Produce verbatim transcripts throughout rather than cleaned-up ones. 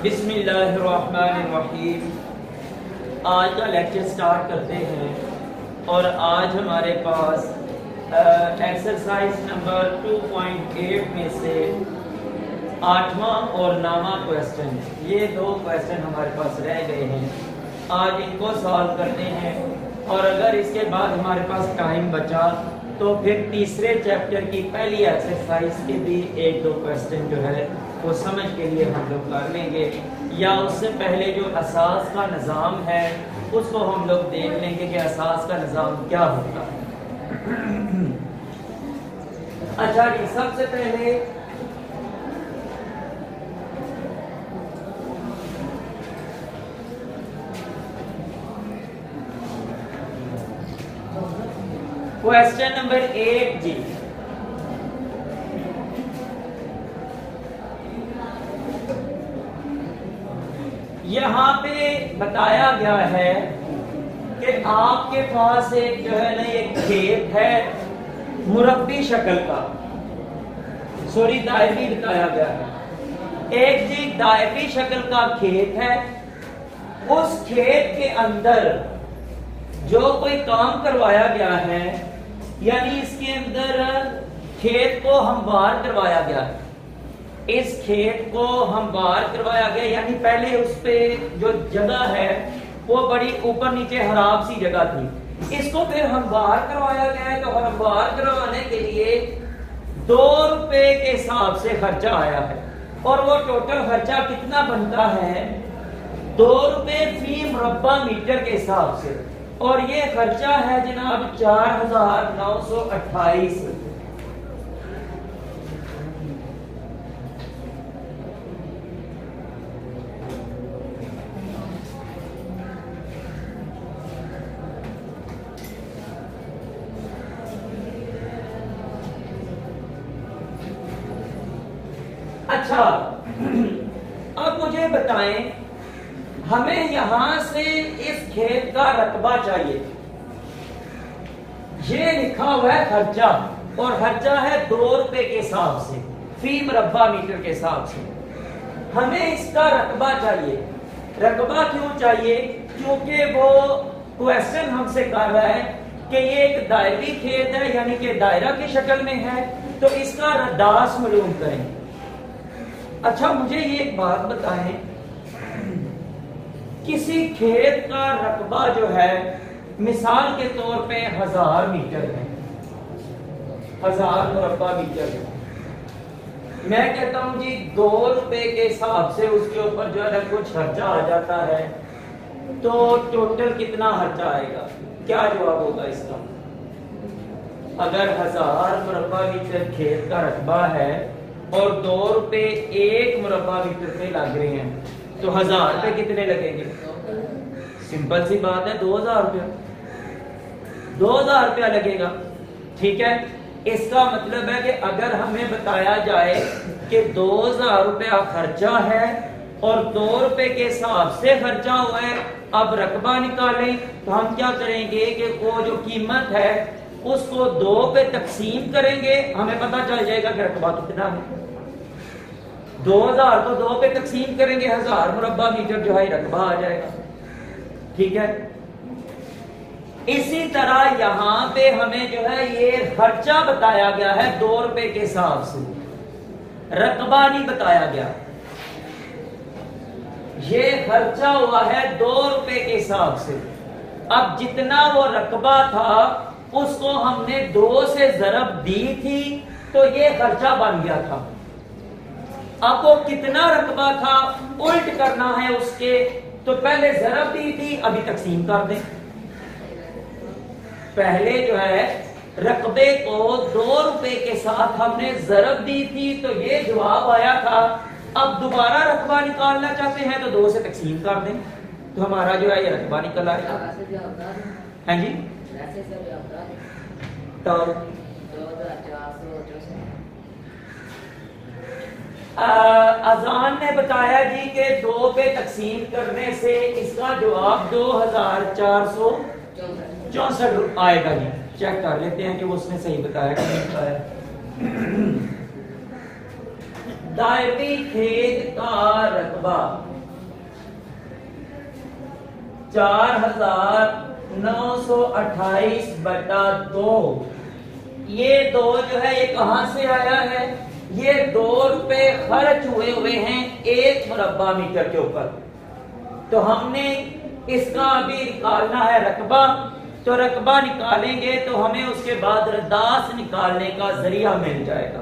बिस्मिल्लाहिर्रहमानिर्रहीम। आज का लेक्चर स्टार्ट करते हैं और आज हमारे पास exercise number two point eight में से आठवां और नौवां क्वेश्चन, ये दो क्वेश्चन हमारे पास रह गए हैं। आज इनको सॉल्व करते हैं और अगर इसके बाद हमारे पास टाइम बचा तो फिर तीसरे चैप्टर की पहली एक्सरसाइज के भी एक दो क्वेश्चन जो है वो समझ के लिए हम लोग कर लेंगे, या उससे पहले जो असास का निज़ाम है उसको हम लोग देख लेंगे कि असास का निज़ाम क्या होता है। अच्छा जी, सबसे पहले क्वेश्चन नंबर एट जी, यहाँ पे बताया गया है कि आपके पास एक जो है ना एक खेत है मुरब्बी शक्ल का, सॉरी दायरी बताया गया है, एक जी दायरी शक्ल का खेत है। उस खेत के अंदर जो कोई काम करवाया गया है, यानी इसके अंदर खेत को हमवार करवाया गया है, इस खेत को हमवार करवाया गया, यानी पहले उस पे जो जगह है वो बड़ी ऊपर नीचे खराब सी जगह थी, इसको फिर हमवार करवाया गया है। तो हमवार करवाने के लिए दो रुपए के हिसाब से खर्चा आया है और वो टोटल खर्चा कितना बनता है, दो रुपए फी मुरब्बा मीटर के हिसाब से, और ये खर्चा है जनाब चार हजार नौ सौ अट्ठाईस। अच्छा, अब मुझे बताएं, हमें यहां से इस खेत का रकबा चाहिए। ये लिखा हुआ है खर्चा, और खर्चा है दो रुपए के हिसाब से फी मुरब्बा मीटर के हिसाब से। हमें इसका रकबा चाहिए। रकबा क्यों चाहिए? क्योंकि वो क्वेश्चन हमसे कर रहा है कि ये एक दायरी खेत है, यानी कि दायरा की शक्ल में है, तो इसका रदास मालूम करें। अच्छा, मुझे ये एक बात बताएं, किसी खेत का रकबा जो है मिसाल के तौर पे हजार मीटर है, हजार मुरब्बा मीटर है। मैं कहता हूं जी दो रुपए के हिसाब से उसके ऊपर जो है कुछ खर्चा आ जाता है, तो टोटल कितना खर्चा आएगा? क्या जवाब होगा इसका? अगर हजार मुरब्बा मीटर खेत का रकबा है और दो रुपए एक मुरब्बा मीटर पे लग रहे हैं, तो हजार रुपए कितने लगेंगे? सिंपल सी बात है, दो हजार रुपया दो हजार रुपया लगेगा। ठीक है, इसका मतलब है कि अगर हमें बताया जाए कि दो हजार रुपया खर्चा है और दो रुपए के हिसाब से खर्चा हुआ है, अब रकबा निकालें, तो हम क्या करेंगे कि वो जो कीमत है उसको दो पे तकसीम करेंगे, हमें पता चल जाएगा कि रकबा कितना है। दो हजार को दो पे तकसीम करेंगे, हजार मुरब्बा मीटर जो है रकबा आ जाएगा। ठीक है, इसी तरह यहां पे हमें जो है ये खर्चा बताया गया है दो रुपए के हिसाब से, रकबा नहीं बताया गया। ये खर्चा हुआ है दो रुपए के हिसाब से। अब जितना वो रकबा था उसको हमने दो से जरब दी थी, तो ये खर्चा बन गया था। अब वो कितना रकबा था उल्ट करना है उसके, तो पहले जरब दी थी, अभी तकसीम कर दें। पहले जो है रकबे को दो रुपए के साथ हमने जरब दी थी, तो ये जवाब आया था। अब दोबारा रकबा निकालना चाहते हैं तो दो से तकसीम कर दें, तो हमारा जो है ये रकबा निकल आएगा। हाँ जी, तो अजान ने बताया जी कि दो पे तकसीम करने से इसका जवाब दो हजार चार सौ चौसठ आएगा जी। चेक कर लेते हैं कि वो उसने सही बताया कि नहीं बताया। दायरी खेत का रकबा चार हजार नौ सौ अट्ठाईस बटा दो। ये दो जो है ये कहां से आया है? ये दो रुपए खर्च हुए हुए हैं एक मुरब्बा मीटर के ऊपर। तो हमने इसका अभी निकालना है रकबा। तो रकबा निकालेंगे तो हमें उसके बाद रदास निकालने का जरिया मिल जाएगा।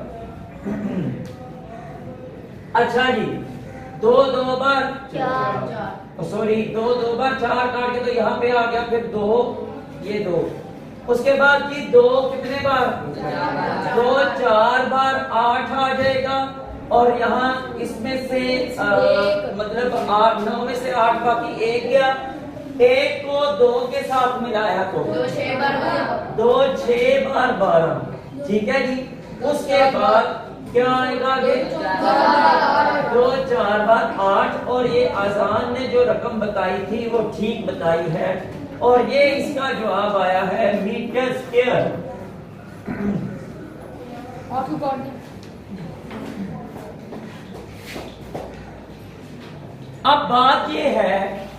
अच्छा जी, दो दो बार चार, सॉरी दो दो बार चार काट के तो यहाँ पे आ गया, फिर दो, ये दो, उसके बाद जी दो कितने बार? दो चार बार आठ आ जाएगा, और यहाँ इसमें से आ, मतलब आठ, नौ में से आठ बाकी एक गया, एक को दो के साथ मिलाया तो दो छह बार दो छह बार बारह। ठीक है जी। उसके बाद क्या आएगा आगे? दो चार बार आठ, और ये आजान ने जो रकम बताई थी वो ठीक बताई है, और ये इसका जवाब आया है मीटर स्क्वायर। अब बात ये है,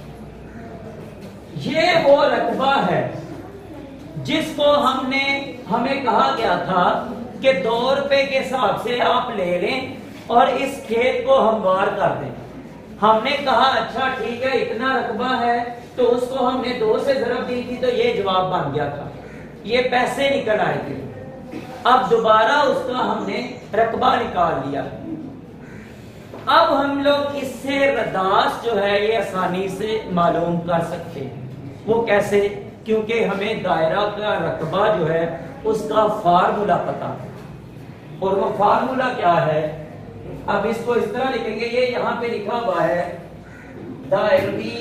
ये वो रकबा है जिसको हमने हमें कहा गया था कि दो रुपए के हिसाब से आप ले लें और इस खेत को हमवार कर दें। हमने कहा अच्छा ठीक है, इतना रकबा है, तो उसको हमने दो से जरब दी थी तो ये जवाब बन गया था, ये पैसे निकल आए थे। अब दोबारा उसका हमने रकबा निकाल लिया। अब हम लोग इससे रदास जो है ये आसानी से मालूम कर सकते हैं। वो कैसे? क्योंकि हमें दायरा का रकबा जो है उसका फार्मूला पता है, और वो फार्मूला क्या है? अब इसको इस तरह लिखेंगे, ये यहाँ पे लिखा हुआ है दायरवी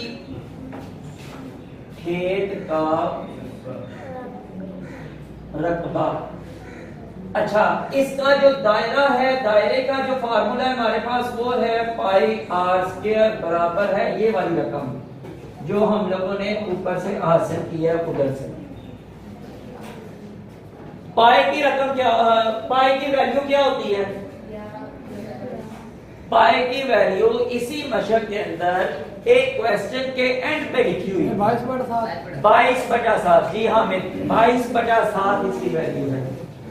खेत का रकबा। अच्छा, इसका जो दायरा है, दायरे का जो फार्मूला है हमारे पास वो है पाई आर स्क्वायर बराबर है ये वाली रकम जो हम लोगों ने ऊपर से हासिल की है उधर से। पाई की रकम क्या, पाई की वैल्यू क्या होती है? पाई की वैल्यू इसी मशक के अंदर एक क्वेश्चन के एंड पे लिखी हुई है बाईस बटा सात। बाईस बटा सात, जी हाँ, मैं बाईस बटा सात इसकी वैल्यू है।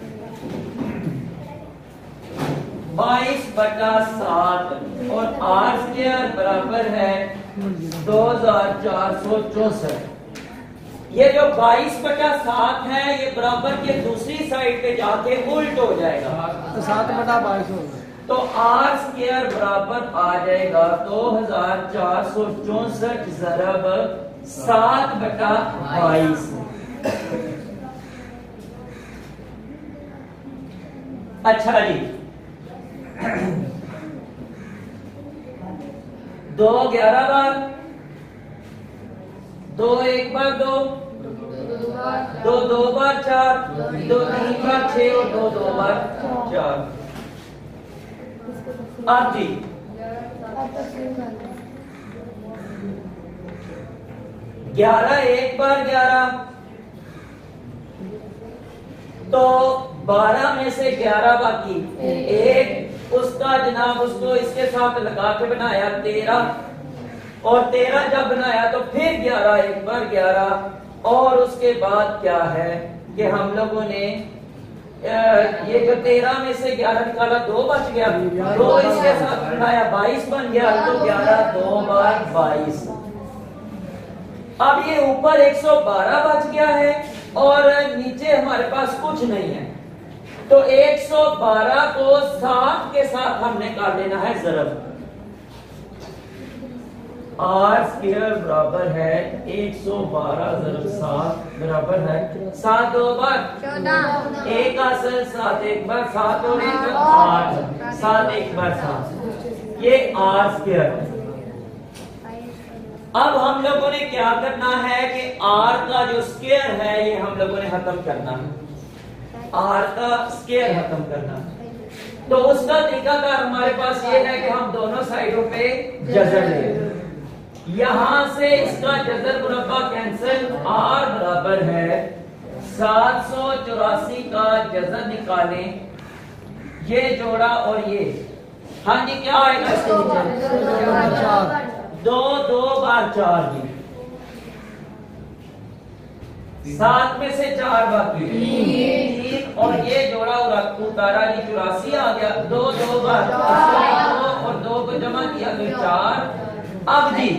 बाईस बटा सात, और आर स्क्वायर बराबर है दो हजार चार सौ चौसठ। ये जो बाईस बटा सात है ये बराबर के दूसरी साइड पे जाके उल्ट हो जाएगा, तो सात बटा बाईस होगा। तो आर स्क्वायर बराबर आ जाएगा दो हजार चार सौ चौसठ जरब सात बटा बाईस। अच्छा जी, दो ग्यारह बार, दो एक बार दो, दो दो बार चार, दो तीन बार छह, और दो दो बार चार। आप जी ग्यारह एक बार ग्यारह, तो बारह में से ग्यारह बाकी एक, उसका जनाब उसको इसके साथ लगा के बनाया तेरह, और तेरह जब बनाया तो फिर ग्यारह एक बार ग्यारह, और उसके बाद क्या है कि हम लोगों ने ये जो तेरह में से ग्यारह निकाला, दो बच गया, दो इसके साथ बनाया बाईस बन गया, तो ग्यारह दो बार बाईस। अब ये ऊपर एक सौ बारह बच गया है और नीचे हमारे पास कुछ नहीं है, तो एक सौ बारह को सात के साथ हमने कर देना है जरब। आर स्क्वायर बराबर है एक सौ बारह जरब सात बराबर है सात दो बार चौदह, एक असल सात एक बार, सात और एक आठ, सात एक बार सात, ये आर स्क्वायर। अब हम लोगों ने क्या करना है कि आर का जो स्क्वायर है ये हम लोगों ने खत्म करना है, आर का स्क्वायर खत्म करना है। तो उसका तरीकाकार हमारे पास ये है कि हम दोनों साइडों पे जजर ले, यहां से इसका जजर मुरब्बा कैंसिल, आर बराबर है सात सौ चौरासी का जजर निकालें, ये जोड़ा और ये, हाँ जी क्या आएगा इसके नीचे? दो दो बार चार जी, सात में से चार बाकी तीन और ये जोड़ा उतारा ये चौरासी आ गया। दो दो बार दो और दो को जमा किया तो चार। अब जी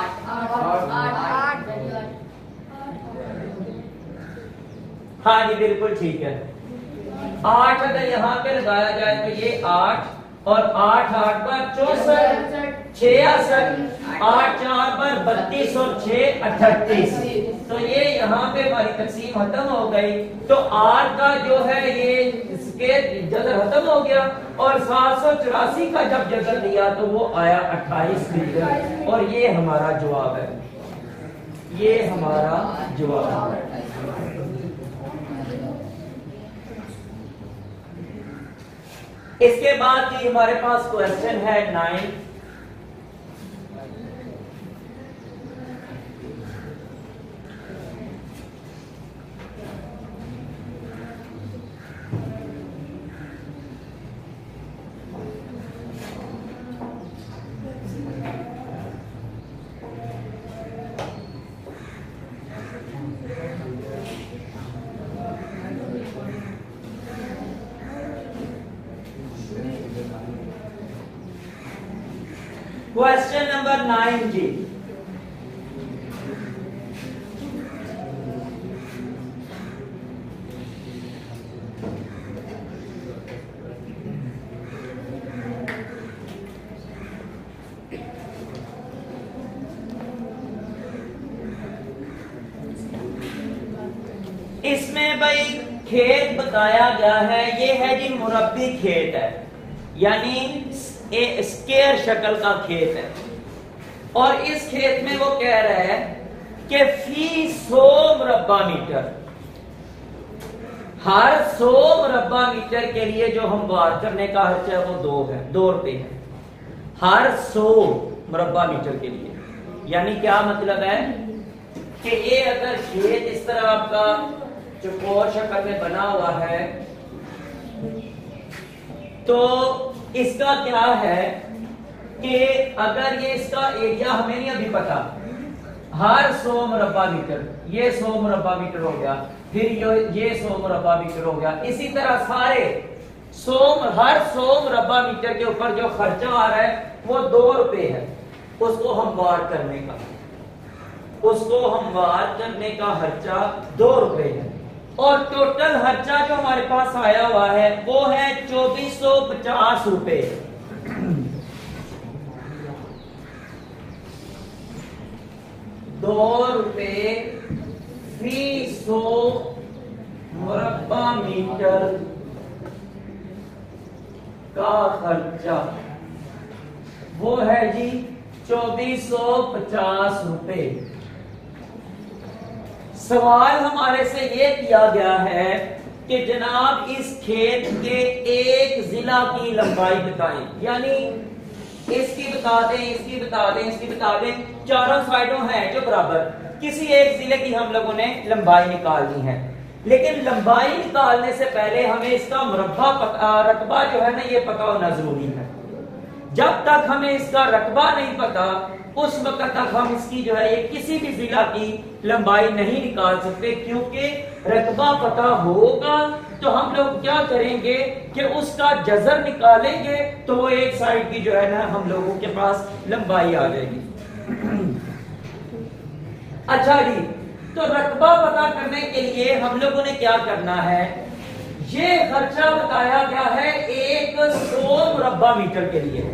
हाँ जी बिल्कुल ठीक है। आठ अगर यहाँ पे लगाया जाए तो ये आठ और आठ आठ बार चौसठ छियासठ आठ चार बार बत्तीस और छह अठतीस। तो ये यहाँ पे हमारी तकसीम खत्म हो गई। तो आर का जो है ये इसके जदर खत्म हो गया और सात सौ चौरासी का जब जदर दिया तो वो आया अट्ठाईस मीटर और ये हमारा जवाब है। ये हमारा जवाब है। इसके बाद की हमारे पास क्वेश्चन है नाइन। क्वेश्चन नंबर नाइन जी। इसमें भाई खेत बताया गया है, ये है जी मुरब्बी खेत है, यानी ए स्क्वायर शक्ल का खेत है। और इस खेत में वो कह रहा है कि फी सौ मुरब्बा मीटर, हर सौ मुरब्बा मीटर के लिए जो हम वार करने का खर्चा है वो दो है, दो रुपए है हर सौ मुरब्बा मीटर के लिए। यानी क्या मतलब है कि ये अगर खेत इस तरह आपका चौकोर शक्ल में बना हुआ है तो इसका क्या है कि अगर ये इसका एरिया हमें नहीं अभी पता, हर सौ मुरब्बा मीटर, ये सौ मुरब्बा मीटर हो गया, फिर ये सौ मुरब्बा मीटर हो गया, इसी तरह सारे सौ हर सौ मुरब्बा मीटर के ऊपर जो खर्चा आ रहा है वो दो रुपए है। उसको हम वार करने का उसको हम वार करने का खर्चा दो रुपए है। और टोटल खर्चा जो हमारे पास आया हुआ है वो है चौबीस सौ पचास रुपए। दो रुपए फी सौ मुरब्बा मीटर का खर्चा वो है जी चौबीस सौ पचास रुपए। सवाल हमारे से ये किया गया है कि जनाब इस खेत के एक जिला की लंबाई बताएं, यानी इसकी बता दें, इसकी बता दें, इसकी बता दें, चारों साइडों हैं जो बराबर, किसी एक जिले की हम लोगों ने लंबाई निकालनी है। लेकिन लंबाई निकालने से पहले हमें इसका मुरब्बा रकबा जो है ना ये पता होना जरूरी है। जब तक हमें इसका रकबा नहीं पता उस वक्त तक हम इसकी जो है ये किसी भी जिला की लंबाई नहीं निकाल सकते, क्योंकि रकबा पता होगा तो हम लोग क्या करेंगे कि उसका जजर निकालेंगे तो वो एक साइड की जो है ना हम लोगों के पास लंबाई आ जाएगी। अच्छा जी, तो रकबा पता करने के लिए हम लोगों ने क्या करना है, ये खर्चा बताया गया है एक सौ मुरब्बा मीटर के लिए,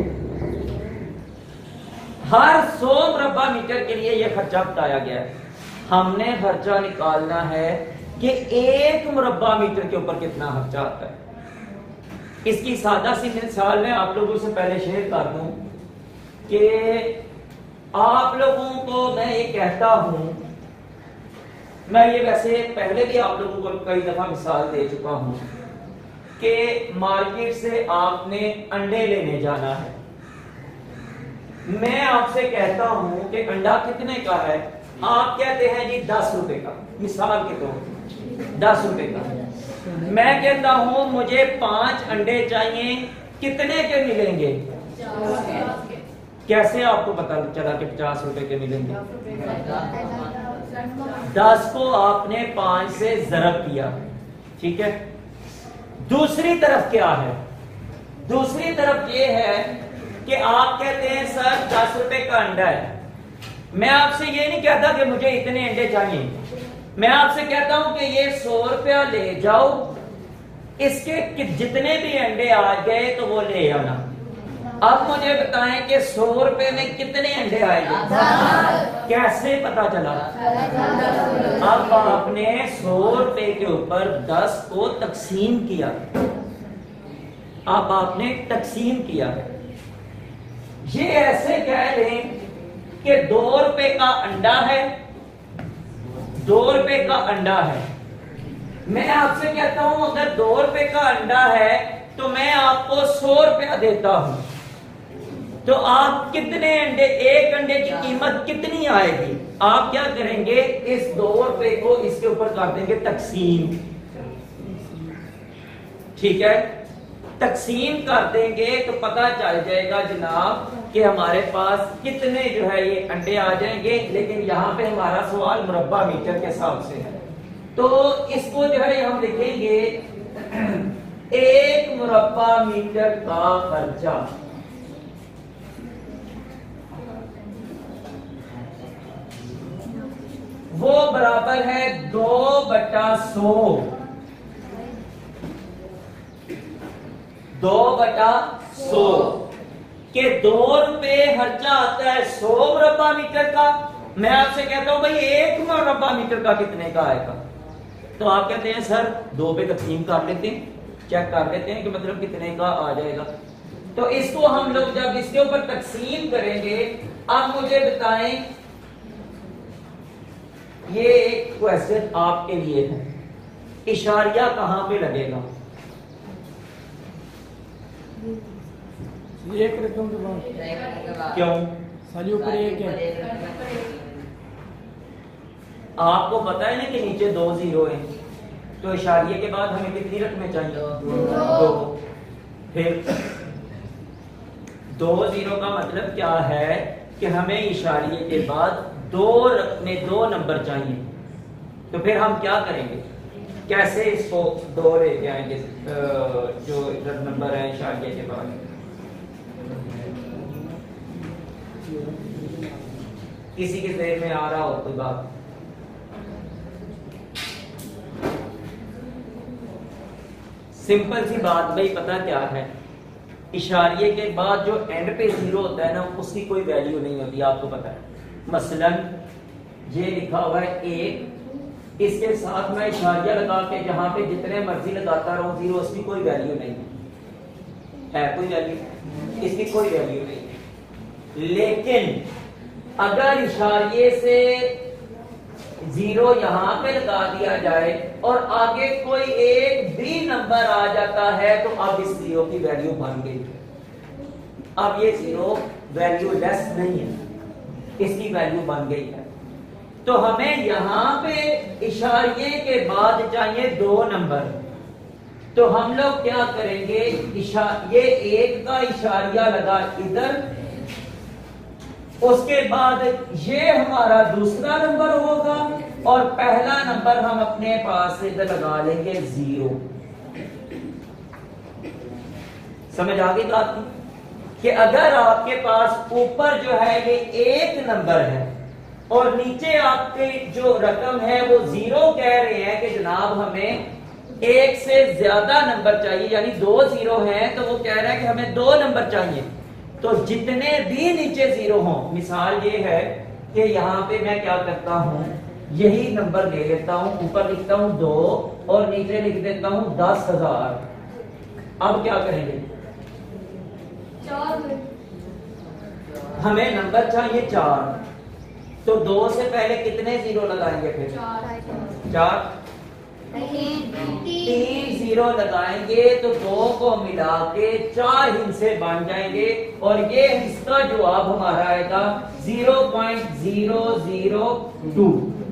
हर सौ मुरब्बा मीटर के लिए यह खर्चा बताया गया है। हमने खर्चा निकालना है कि एक मुरब्बा मीटर के ऊपर कितना खर्चा आता है। इसकी सादा सी मिसाल मैं आप लोगों से पहले शेयर कर दूं कि आप लोगों को मैं ये कहता हूं, मैं ये वैसे पहले भी आप लोगों को कई दफा मिसाल दे चुका हूं कि मार्केट से आपने अंडे लेने जाना है। मैं आपसे कहता हूं कि अंडा कितने का है, आप कहते हैं जी दस रुपए का, मिसाल के तौर पर दस रुपए का। मैं कहता हूं मुझे पांच अंडे चाहिए, कितने के मिलेंगे? कैसे आपको पता चला कि पचास रुपए के मिलेंगे? दस को आपने पांच से ज़रब किया, ठीक है। दूसरी तरफ क्या है? दूसरी तरफ ये है कि आप कहते हैं सर दस रुपए का अंडा है। मैं आपसे ये नहीं कहता कि मुझे इतने अंडे चाहिए, मैं आपसे कहता हूं कि ये सौ रुपया ले जाओ, इसके जितने भी अंडे आ गए तो वो ले आना। अब मुझे बताएं कि सौ रुपए में कितने अंडे आएंगे? कैसे पता चला? अब आपने सौ रुपए के ऊपर दस को तकसीम किया, अब आपने तकसीम किया। ये ऐसे कह लें कि दो रुपए का अंडा है, दो रुपए का अंडा है। मैं आपसे कहता हूं अगर दो रुपए का अंडा है तो मैं आपको सौ रुपया देता हूं, तो आप कितने अंडे, एक अंडे की कीमत कितनी आएगी? आप क्या करेंगे, इस दो रुपए को इसके ऊपर कर देंगे तकसीम, ठीक है। तकसीम कर देंगे तो पता चल जाएगा जनाब कि हमारे पास कितने जो है ये अंडे आ जाएंगे। लेकिन यहाँ पे हमारा सवाल मुरब्बा मीटर के हिसाब से है, तो इसको जो है हम लिखेंगे एक मुरब्बा मीटर का खर्चा, वो बराबर है दो बटा सौ, दो बटा सौ के दो रुपए खर्चा आता है सौ मुरब्बा मीटर का। मैं आपसे कहता हूं भाई एक मुरब्बा मीटर का कितने का आएगा, तो आप कहते हैं सर दो पे तकसीम कर लेते हैं, चेक कर लेते हैं कि मतलब कितने का आ जाएगा। तो इसको हम लोग जब इसके ऊपर तकसीम करेंगे, अब मुझे बताएं, ये एक क्वेश्चन आपके लिए है, इशारिया कहां पे लगेगा? एक रकम के बाद। क्यों? साली ऊपर एक है। आपको पता है ना कि नीचे दो जीरो है, तो इशारिये के बाद हमें कितनी रकमें चाहिए? दो। फिर दो जीरो का मतलब क्या है कि हमें इशारिये के बाद दो रकमें, दो नंबर चाहिए। तो फिर हम क्या करेंगे, कैसे इसको दो ले जाएंगे जो नंबर है इशारिये के बाद? किसी के जहन में आ रहा हो कोई बात? सिंपल सी बात भाई, पता क्या है, इशारिये के बाद जो एंड पे जीरो होता है ना, उसकी कोई वैल्यू नहीं होती, आपको पता है। मसलन ये लिखा हुआ है एक, इसके साथ मैं इशारिया लगा के जहां पे जितने मर्जी लगाता रहूं जीरो, उसकी कोई वैल्यू नहीं है, कोई वैल्यू, इसकी कोई वैल्यू नहीं। लेकिन अगर इशारिये से जीरो यहां पे लगा दिया जाए और आगे कोई एक भी नंबर आ जाता है, तो अब इस जीरो की वैल्यू बन गई। अब ये जीरो वैल्यू लेस नहीं है, इसकी वैल्यू बन गई है। तो हमें यहां पे इशारिये के बाद चाहिए दो नंबर, तो हम लोग क्या करेंगे, ये एक का इशारिया लगा इधर, उसके बाद ये हमारा दूसरा नंबर होगा और पहला नंबर हम अपने पास से इधर लगा लेंगे जीरो। समझ आ गई बात कि अगर आपके पास ऊपर जो है ये एक नंबर है और नीचे आपके जो रकम है वो जीरो कह रहे हैं कि जनाब हमें एक से ज्यादा नंबर चाहिए, यानी दो जीरो है, तो वो कह रहा है कि हमें दो नंबर चाहिए। तो जितने भी नीचे जीरो हों, मिसाल ये है कि यहाँ पे मैं क्या करता हूँ, यही नंबर ले लेता हूँ, ऊपर लिखता हूँ दो और नीचे लिख देता हूँ दस हजार। अब क्या करेंगे, हमें नंबर चाहिए चार, तो दो से पहले कितने जीरो लगाएंगे? फिर चार, तीन जीरो लगाएंगे तो दो को मिला के चार हिस्से बन जाएंगे और ये इसका जवाब हमारा आएगा zero point zero zero two.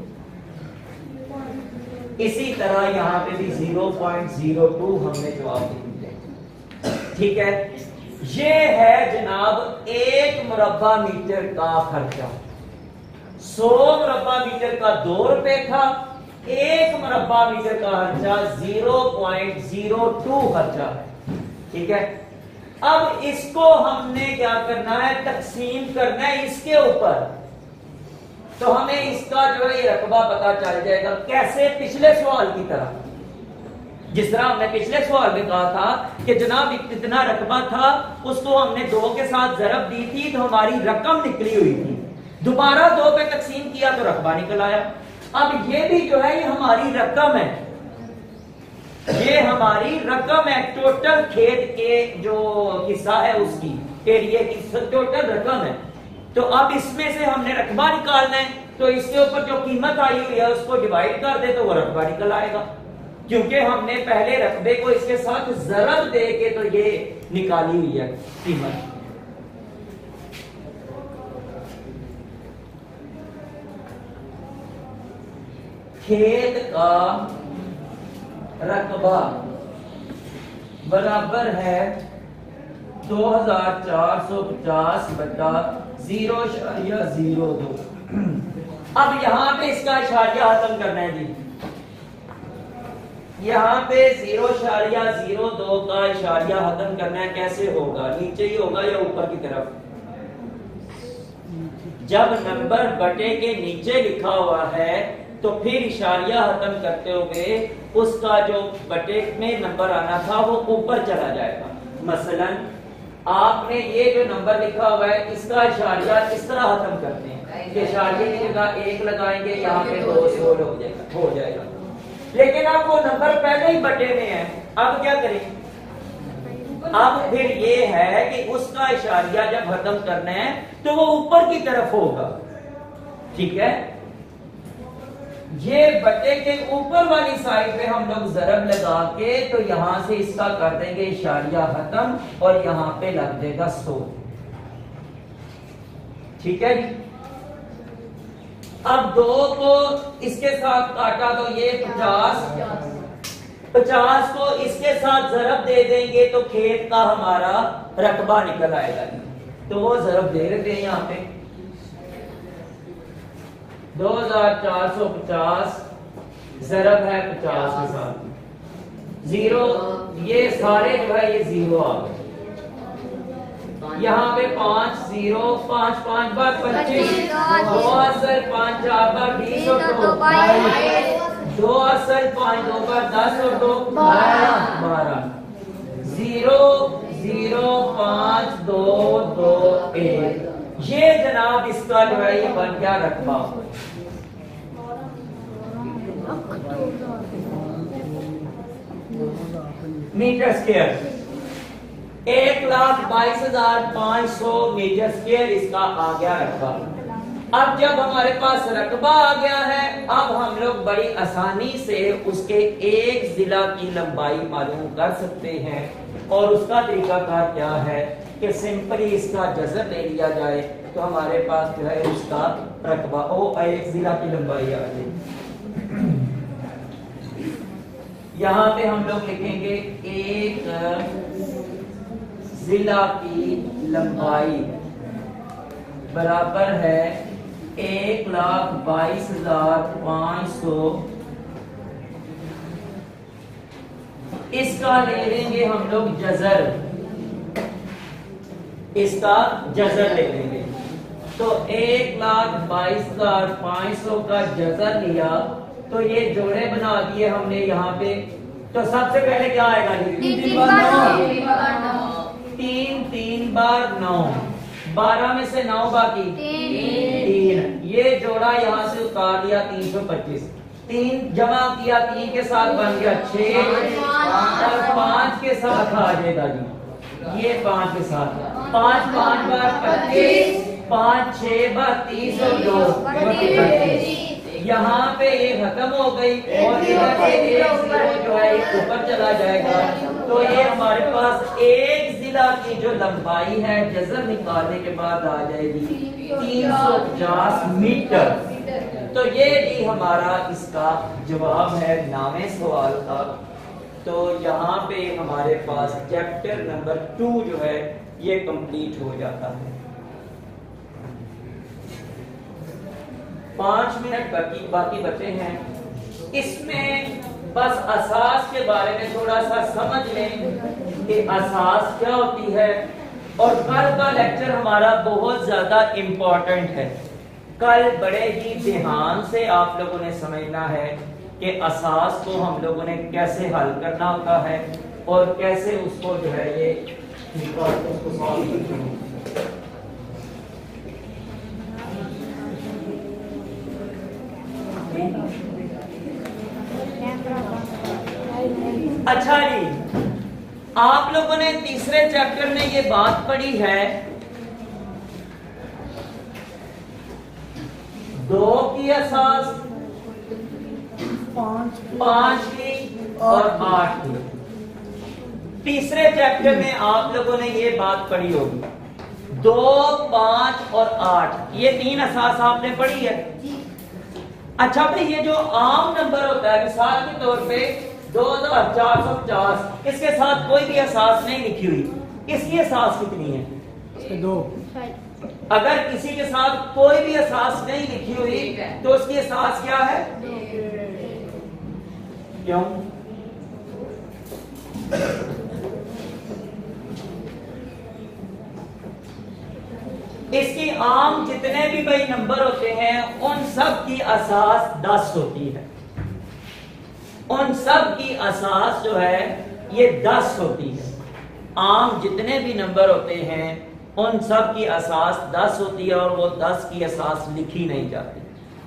इसी तरह यहाँ पे भी जीरो पॉइंट जीरो टू हमने जवाब दिया, ठीक है। ये है जनाब एक मुरब्बा मीटर का खर्चा। सौ मुरब्बा मीटर का दो रुपए था, एक मुरब्बा मीटर का खर्चा जीरो पॉइंट जीरो टू खर्चा है। ठीक है, अब इसको हमने क्या करना है, तकसीम करना है इसके ऊपर, तो हमें इसका जो है ये रकबा पता चल जाएगा। कैसे? पिछले सवाल की तरह, जिस तरह हमने पिछले सवाल में कहा था कि जनाब कितना रकबा था, उसको हमने दो के साथ जरब दी थी तो हमारी रकम निकली हुई थी, दोबारा दो पे तकसीम किया तो रकबा निकल आया। अब ये भी जो है ये हमारी रकम है, ये हमारी रकम है, टोटल खेत के जो हिस्सा है उसकी एरिया की टोटल रकम है। तो अब इसमें से हमने रकबा निकालना है, तो इसके ऊपर जो कीमत आई हुई है उसको डिवाइड कर दे तो वो रकबा निकल आएगा, क्योंकि हमने पहले रकबे को इसके साथ जरब दे के तो ये निकाली हुई है कीमत। खेत का रकबा बराबर है दो हजार चार सौ पचास बटा जीरो इशारिया जीरो दो। अब यहां पे इसका इशारिया खत्म करना है जी, यहाँ पे जीरो इशारिया जीरो दो का इशारिया खत्म करना है। कैसे होगा? नीचे ही होगा या ऊपर की तरफ? जब नंबर बटे के नीचे लिखा हुआ है तो फिर इशारिया खत्म करते हुए उसका जो बटे में नंबर आना था वो ऊपर चला जाएगा। मसलन आपने ये जो नंबर लिखा हुआ है इसका इशारिया इस तरह खत्म करते हैं कि इशारिये की जगह एक लगाएंगे, यहाँ पे दो सौ हो जाएगा हो जाएगा लेकिन अब वो नंबर पहले ही बटे में है, अब क्या करें? अब फिर ये है कि उसका इशारिया जब खत्म करना है तो वो ऊपर की तरफ होगा। ठीक है, ये बटे के ऊपर वाली साइड पे हम लोग जरब लगा के तो यहां से इसका कर देंगे इशारिया खत्म और यहां पे लग जाएगा सौ। ठीक है जी, अब दो को इसके साथ काटा तो ये पचास, पचास को इसके साथ जरब दे देंगे तो खेत का हमारा रकबा निकल आएगा। तो वो जरब दे देते हैं यहाँ पे दो हजार चार सौ पचास जरब है पचास के साथ जीरो, ये सारे जो है ये जीरो आ गए। यहाँ पे पांच जीरो, पांच पांच बार पच्चीस, दो असल पांच चार बार बीस और दो दो असल पांच दो बार दस और दो बारह बारह, जीरो जीरो पांच दो दो एक। ये जनाब इसका जो है ये बन गया रकबा। मीटर स्क्वायर एक लाख बाईस हजार पांच सौ मीटर स्क्वायर इसका आ गया रकबा। अब जब हमारे पास रकबा आ गया है, अब हम लोग बड़ी आसानी से उसके एक जिला की लंबाई मालूम कर सकते हैं। और उसका तरीकाकार क्या है कि सिंपली इसका जज़र ले लिया जाए तो हमारे पास जो है उसका रकबा ओ एक जिला की लंबाई आ जाए। यहाँ पे हम लोग लिखेंगे एक जिला की लंबाई बराबर है एक लाख बाईस हजार पांच सौ। इसका ले लेंगे हम लोग जजर, इसका जजर ले लेंगे तो एक लाख बाईस हजार पांच सौ का जजर लिया तो ये जोड़े बना दिए हमने यहाँ पे। तो सबसे पहले क्या आएगा? तीन तीन बार नौ, तीन तीन बार नौ, बारह में से नौ बाकी तीन, ये जोड़ा यहाँ से उतार दिया तीन सौ पच्चीस, तीन जमा किया तीन के साथ बन गया छह और पांच के साथ आ जाएगा जी, ये पांच के साथ पांच पांच बार पच्चीस, पांच छह बार तीस और दो बत्तीस। यहाँ पे ये खत्म हो गई और इधर से एक जीरो जो है ऊपर चला जाएगा। तो ये हमारे पास एक जिला की जो लंबाई है जजर निकालने के बाद आ जाएगी तीन सौ पचास मीटर। तो ये भी हमारा इसका जवाब है नामे सवाल का। तो यहाँ पे हमारे पास चैप्टर नंबर टू जो है ये कंप्लीट हो जाता है। पांच मिनट बाकी बाकी बचे हैं। इसमें बस असास के बारे में थोड़ा सा समझ लें कि असास क्या होती है। और कल का लेक्चर हमारा बहुत ज्यादा इम्पोर्टेंट है। कल बड़े ही ध्यान से आप लोगों ने समझना है कि असास को हम लोगों ने कैसे हल करना होता है और कैसे उसको जो है ये उसको सॉल्व करना है। अच्छा जी, आप लोगों ने तीसरे चैप्टर में ये बात पढ़ी है दो की असास, पाँच पांच की और आठ की। तीसरे चैप्टर में आप लोगों ने ये बात पढ़ी होगी दो, पांच और आठ, ये तीन असास आपने पढ़ी है। अच्छा भाई, ये जो आम नंबर होता है मिसाल के तौर पे दो हजार चार सौ पचास, इसके साथ कोई भी असास नहीं लिखी हुई, इसकी असास कितनी है? दो। अगर किसी के साथ कोई भी असास नहीं लिखी हुई तो उसकी असास क्या है? क्यों? इसकी आम जितने भी भाई नंबर होते हैं उन सब की असास दस होती है। उन सब की असास जो है ये दस होती है। आम जितने भी नंबर होते हैं उन सब की असास दस होती है और वो दस की असास लिखी नहीं जाती।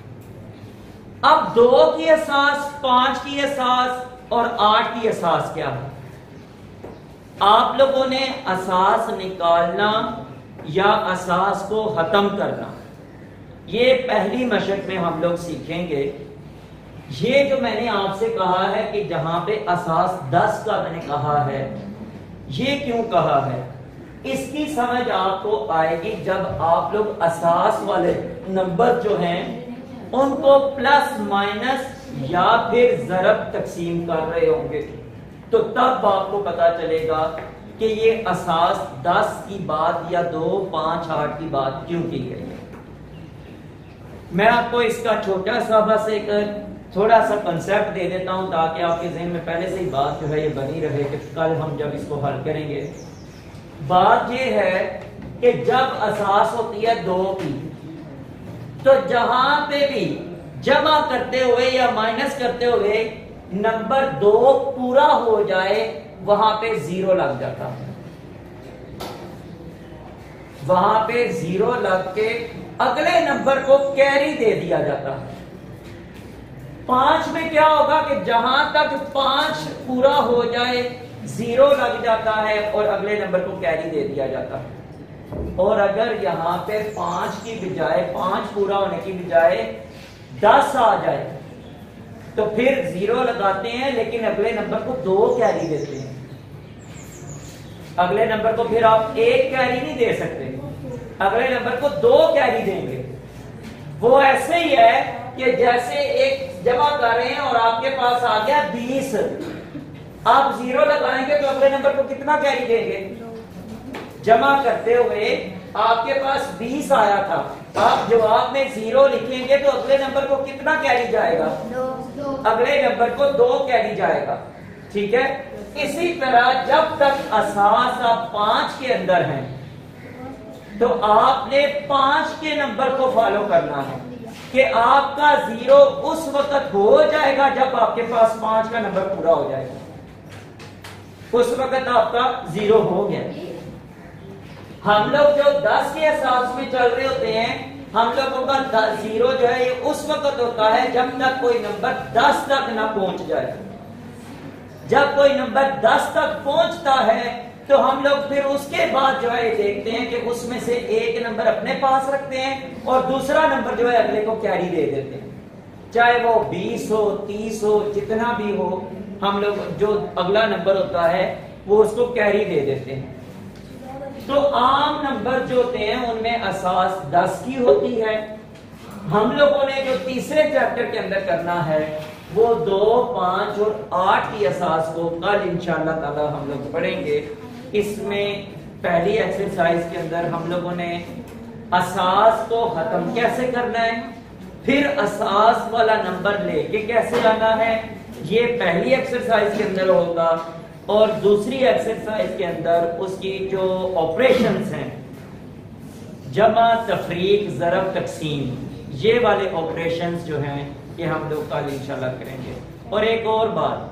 अब दो की असास, पांच की असास और आठ की असास क्या है? आप लोगों ने असास निकालना या असास को खत्म करना, ये पहली मशक में हम लोग सीखेंगे। ये जो मैंने आपसे कहा है कि जहां पे असास दस का मैंने कहा है, ये क्यों कहा है, इसकी समझ आपको आएगी जब आप लोग असास वाले नंबर जो हैं उनको प्लस माइनस या फिर ज़रब तकसीम कर रहे होंगे, तो तब आपको पता चलेगा कि ये असास दस की बात या दो, पांच, आठ की बात क्यों की गई है। मैं आपको इसका छोटा सा बस एक थोड़ा सा कंसेप्ट दे देता हूं ताकि आपके ज़हन में पहले से ही बात जो है ये बनी रहे कि कल हम जब इसको हल करेंगे। बात ये है कि जब असास होती है दो की, तो जहां पे भी जमा करते हुए या माइनस करते हुए नंबर दो पूरा हो जाए वहां पे जीरो लग जाता है। वहां पे जीरो लग के अगले नंबर को कैरी दे दिया जाता है। पांच में क्या होगा कि जहां तक पांच पूरा हो जाए जीरो लग जाता है और अगले नंबर को कैरी दे दिया जाता है। और अगर यहां पे पांच की बजाय, पांच पूरा होने की बजाय दस आ जाए तो फिर जीरो लगाते हैं, लेकिन अगले नंबर को दो कैरी देते हैं। अगले नंबर को फिर आप एक कैरी नहीं दे सकते, अगले नंबर को दो कैरी देंगे। वो ऐसे ही है कि जैसे एक जमा कर रहे हैं और आपके पास आ गया बीस, आप जीरो लगाएंगे तो अगले नंबर को कितना कैरी देंगे? जमा करते हुए आपके पास बीस आया था, आप जवाब में जीरो लिखेंगे तो अगले नंबर को कितना कैरी जाएगा? दो। अगले नंबर को दो कैरी जाएगा। ठीक है, इसी तरह जब तक असास आप पांच के अंदर हैं तो आपने पांच के नंबर को फॉलो करना है कि आपका जीरो उस वक्त हो जाएगा जब आपके पास पांच का नंबर पूरा हो जाएगा। उस वक्त आपका जीरो हो गया। हम लोग जो दस के असास में चल रहे होते हैं, हम लोगों का जीरो जो है ये उस वक्त होता है जब तक कोई नंबर दस तक ना पहुंच जाए। जब कोई नंबर दस तक पहुंचता है तो हम लोग फिर उसके बाद जो है देखते हैं कि उसमें से एक नंबर अपने पास रखते हैं और दूसरा नंबर जो है अगले को कैरी दे देते हैं। चाहे वो बीस हो, तीस हो, जितना भी हो, हम लोग जो अगला नंबर होता है वो उसको कैरी दे देते हैं। तो आम नंबर जो होते हैं उनमें असास दस की होती है। हम लोगों ने जो तीसरे चैप्टर के अंदर करना है वो दो, पांच और आठ की असास को कल इंशाअल्लाह ताला हम लोग पढ़ेंगे। इसमें पहली एक्सरसाइज के अंदर हम लोगों ने असास को खत्म कैसे करना है, फिर असास वाला नंबर लेके कैसे आना है, ये पहली एक्सरसाइज के अंदर होगा, और दूसरी एक्सरसाइज के अंदर उसकी जो ऑपरेशंस हैं, जमा, तफरीक, ज़रब, तकसीम, ये वाले ऑपरेशंस जो हैं ये हम लोग कल इंशाल्लाह करेंगे। और एक और बात,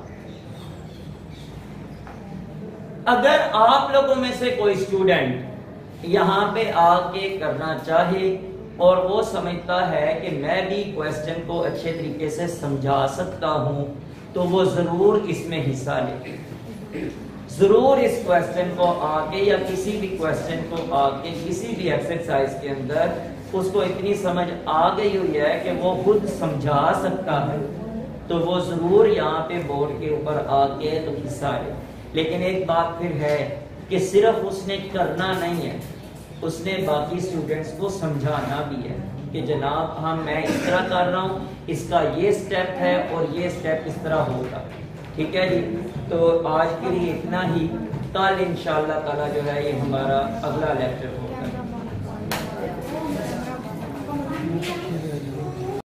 अगर आप लोगों में से कोई स्टूडेंट यहाँ पे आके करना चाहे और वो समझता है कि मैं भी क्वेश्चन को अच्छे तरीके से समझा सकता हूँ, तो वो जरूर इसमें हिस्सा ले, जरूर इस क्वेश्चन को आके या किसी भी क्वेश्चन को आके किसी भी एक्सरसाइज के अंदर उसको इतनी समझ आ गई हुई है कि वो खुद समझा सकता है, तो वो जरूर यहाँ पे बोर्ड के ऊपर आके तो हिस्सा ले। लेकिन एक बात फिर है कि सिर्फ उसने करना नहीं है, उसने बाकी स्टूडेंट्स को समझाना भी है कि जनाब हम मैं इस तरह कर रहा हूँ, इसका ये स्टेप है और ये स्टेप इस तरह होगा। ठीक है जी, तो आज के लिए इतना ही, कल इंशाल्लाह ताला जो है ये हमारा अगला लेक्चर होगा।